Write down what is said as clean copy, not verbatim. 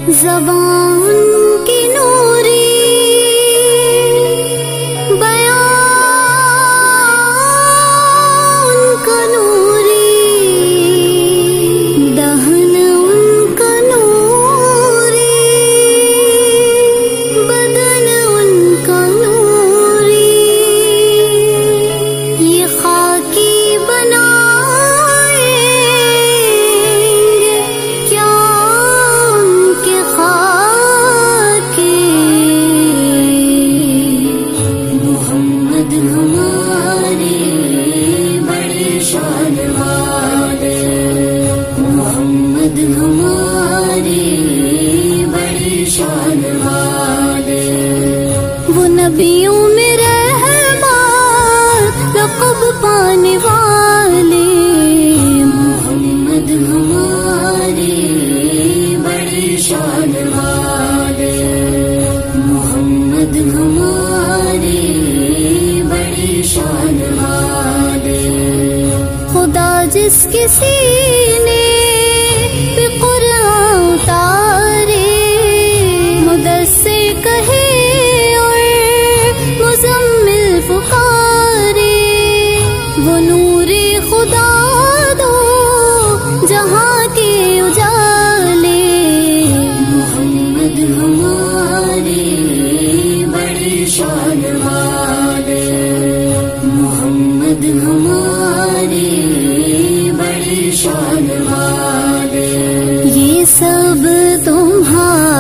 زبان کی نوری بیان کا نوری دہن ان کا نوری بدن ان کا نوری یہ خاکی بنائیں گے کیا ان کے خاکی محمد ہمارے بڑے شان والے محمد ہمارے بڑے شان والے وہ نبیوں میں رحمت لقب پانے والے محمد ہمارے بڑے شان والے محمد ہمارے بڑے شان والے خدا جس کے سینے پہ قرآن اتارے مدثر کہے اور مزمل پکارے وہ نور خدا دو جہاں کے اجالے محمد ہمارے بڑے شان والے محمد ہمارے بڑے شان والے یہ سب تمہارے